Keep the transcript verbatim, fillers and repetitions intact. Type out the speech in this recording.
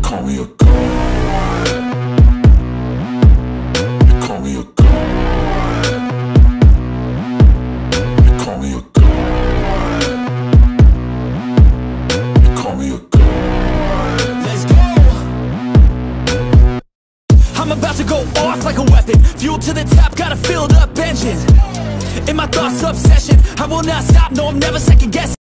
call me a god. You call me a god. You call me a god. You call me a god. Let's go. I'm about to go off like a weapon. Fuel to the top, got a filled up engine. In my thoughts, obsession, I will not stop, no, I'm never second guessing.